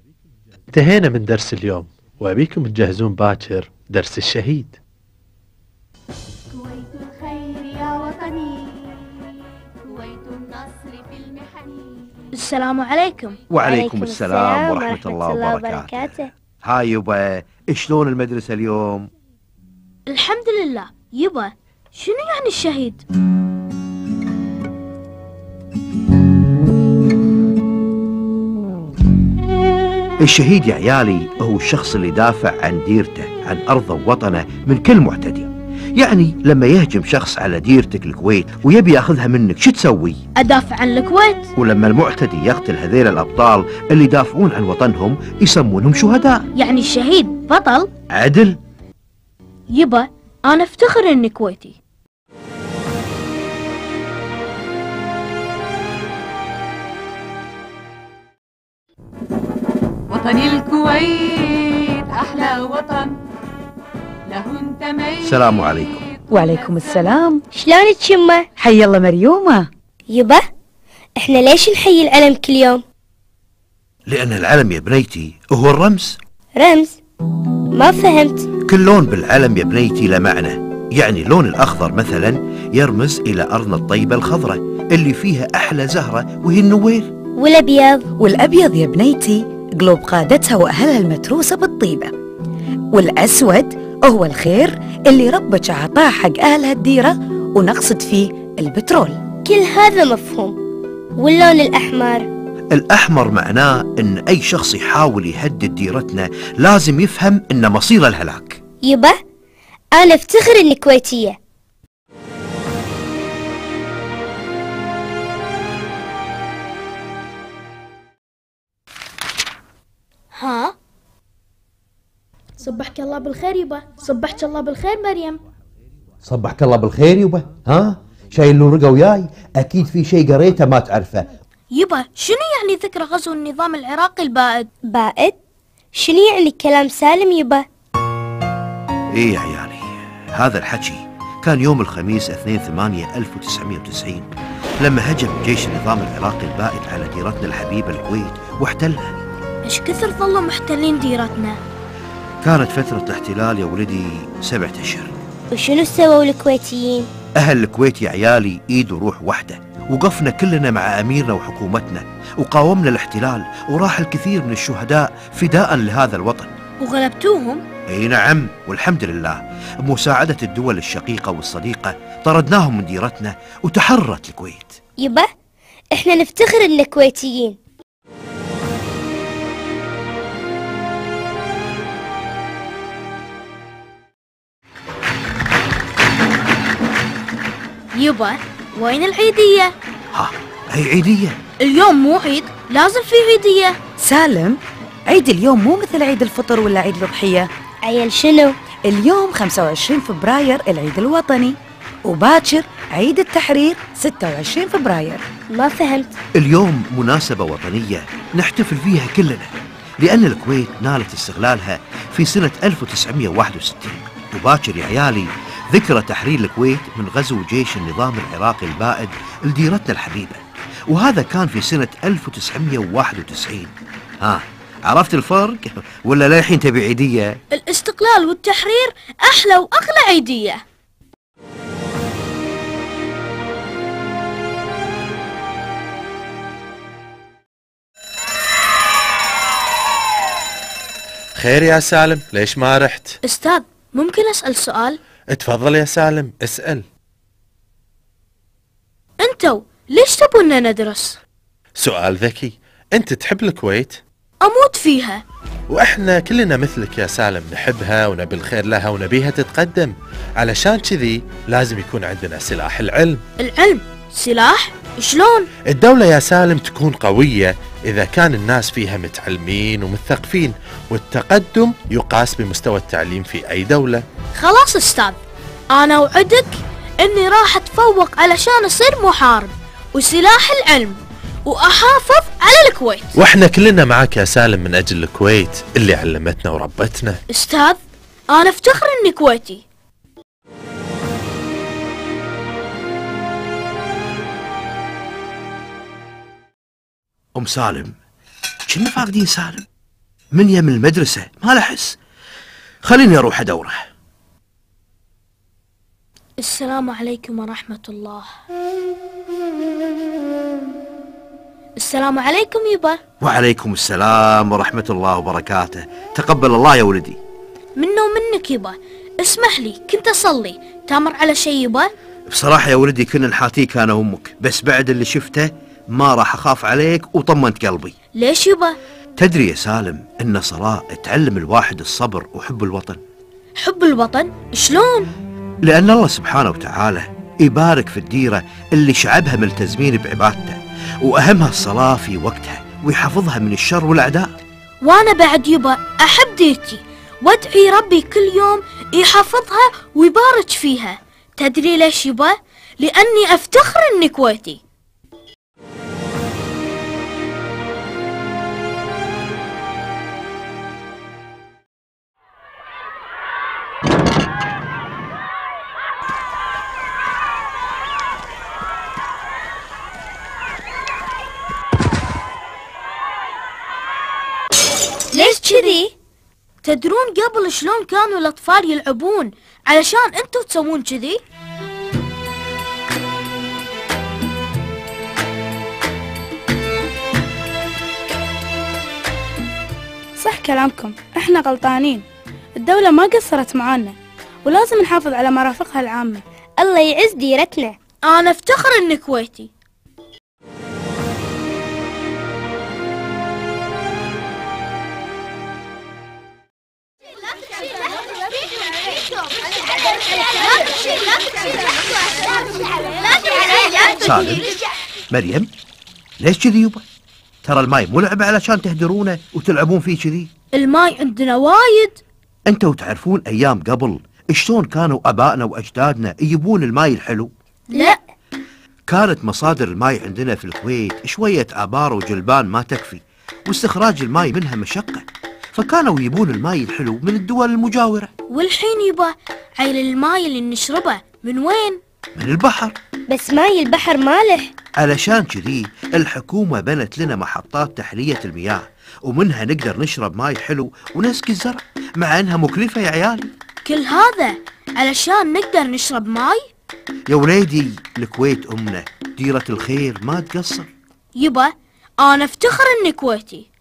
انتهينا من درس اليوم، وأبيكم تجهزون باكر درس الشهيد. كويت الخير يا وطني، كويت النصر في المحن. السلام عليكم. وعليكم السلام ورحمة الله وبركاته. هاي يبا، شلون المدرسة اليوم؟ الحمد لله. يبا، شنو يعني الشهيد؟ الشهيد يا عيالي هو الشخص اللي دافع عن ديرته، عن أرضه ووطنه من كل معتدي. يعني لما يهجم شخص على ديرتك الكويت ويبي ياخذها منك، شو تسوي؟ أدافع عن الكويت. ولما المعتدي يقتل هذيل الأبطال اللي يدافعون عن وطنهم يسمونهم شهداء. يعني الشهيد بطل؟ عدل. يبا، أنا أفتخر إني كويتي. وطني الكويت أحلى وطن، له انتميت. السلام عليكم. وعليكم السلام. شلونك يمه؟ حي الله مريومة. يبا، احنا ليش نحيي العلم كل يوم؟ لأن العلم يا بنيتي هو الرمز. رمز؟ ما فهمت. كل لون بالعلم يا بنيتي له معنى. يعني اللون الأخضر مثلا يرمز إلى أرضنا الطيبة الخضراء اللي فيها أحلى زهرة وهي النوير. والأبيض يا بنيتي قلوب قادتها وأهلها المتروسة بالطيبة. والأسود هو الخير اللي ربك عطاه حق أهلها الديرة، ونقصد فيه البترول. كل هذا مفهوم. واللون الأحمر؟ الأحمر معناه إن أي شخص يحاول يهدد ديرتنا لازم يفهم إن مصيره الهلاك. يبا، أنا أفتخر إني كويتية. ها؟ صبحك الله بالخير يبا. صبحك الله بالخير مريم. صبحك الله بالخير يبا. ها؟ شايل له رقة وياي؟ أكيد في شيء قريته ما تعرفه. يبا، شنو يعني ذكرى غزو النظام العراقي البائد؟ بائد؟ شنو يعني كلام سالم يبا؟ إيه يا عيالي، هذا الحكي كان يوم الخميس 2/8/1990 لما هجم جيش النظام العراقي البائد على ديرتنا الحبيبة الكويت واحتلها. ايش كثر ظلوا محتلين ديرتنا؟ كانت فترة الاحتلال يا ولدي 7 أشهر. وشنو سووا الكويتيين؟ أهل الكويت يا عيالي إيد وروح واحدة، وقفنا كلنا مع أميرنا وحكومتنا وقاومنا الاحتلال، وراح الكثير من الشهداء فداء لهذا الوطن. وغلبتوهم؟ اي نعم، والحمد لله بمساعدة الدول الشقيقة والصديقة طردناهم من ديرتنا وتحررت الكويت. يبا، احنا نفتخر إننا كويتيين. يبا، وين العيدية؟ ها، هي عيدية. اليوم مو عيد، لازم في عيدية. سالم، عيد اليوم مو مثل عيد الفطر ولا عيد الأضحية. عيل شنو؟ اليوم 25 فبراير العيد الوطني، وباكر عيد التحرير 26 فبراير. ما فهمت. اليوم مناسبة وطنية نحتفل فيها كلنا، لأن الكويت نالت استقلالها في سنة 1961، وباكر يا عيالي ذكرى تحرير الكويت من غزو جيش النظام العراقي البائد لديرتنا الحبيبة، وهذا كان في سنة 1991. ها، عرفت الفرق ولا للحين تبي عيدية؟ الاستقلال والتحرير أحلى وأغلى عيدية. خير يا سالم، ليش ما رحت؟ أستاذ، ممكن أسأل سؤال؟ اتفضل يا سالم، اسأل. أنتوا ليش تبونا ندرس؟ سؤال ذكي. أنت تحب الكويت؟ أموت فيها. وإحنا كلنا مثلك يا سالم، نحبها ونبي الخير لها ونبيها تتقدم. علشان كذي لازم يكون عندنا سلاح العلم. العلم؟ سلاح؟ شلون؟ الدولة يا سالم تكون قوية إذا كان الناس فيها متعلمين ومثقفين، والتقدم يقاس بمستوى التعليم في أي دولة. خلاص أستاذ، أنا أوعدك أني راح أتفوق علشان أصير محارب، وسلاح العلم، وأحافظ على الكويت. وإحنا كلنا معك يا سالم من أجل الكويت اللي علمتنا وربتنا. أستاذ، أنا أفتخر أني كويتي. أم سالم، كنا فاقدين سالم. من يم المدرسة ما لحس. خليني أروح أدوره. السلام عليكم ورحمة الله. السلام عليكم يبا. وعليكم السلام ورحمة الله وبركاته. تقبل الله يا ولدي. منه ومنك يبا. اسمح لي كنت أصلي، تامر على شيء يبا؟ بصراحة يا ولدي كنا نحاتيك أنا وأمك، بس بعد اللي شفته ما راح أخاف عليك وطمنت قلبي. ليش يبا؟ تدري يا سالم إن صلاة تعلم الواحد الصبر وحب الوطن. حب الوطن؟ شلون؟ لأن الله سبحانه وتعالى يبارك في الديرة اللي شعبها ملتزمين بعبادته، وأهمها الصلاة في وقتها ويحفظها من الشر والأعداء. وأنا بعد يبا أحب ديرتي وادعي ربي كل يوم يحفظها ويبارك فيها. تدري ليش يبا؟ لأني أفتخر إني كويتي. ليش كذي؟ تدرون قبل شلون كانوا الأطفال يلعبون علشان أنتوا تسوون كذي؟ صح كلامكم، احنا غلطانين. الدولة ما قصرت معانا ولازم نحافظ على مرافقها العامة. الله يعز ديرتنا. أنا أفتخر إني كويتي. سالم، مريم، ليش كذي يبا؟ ترى الماي مو لعبة علشان تهدرونه وتلعبون فيه كذي. الماي عندنا وايد. انتوا تعرفون ايام قبل شلون كانوا ابائنا واجدادنا يجيبون الماي الحلو؟ لا. كانت مصادر الماي عندنا في الكويت شوية آبار وجلبان ما تكفي، واستخراج الماي منها مشقة، فكانوا يجيبون الماي الحلو من الدول المجاورة. والحين يبا عيل الماي اللي نشربه من وين؟ من البحر. بس ماي البحر مالح. علشان كذي الحكومة بنت لنا محطات تحلية المياه، ومنها نقدر نشرب ماي حلو ونسقي الزرع، مع انها مكلفة يا عيالي. كل هذا علشان نقدر نشرب ماي؟ يا وليدي الكويت أمنا، ديرة الخير ما تقصر. يبا أنا أفتخر إني كويتي.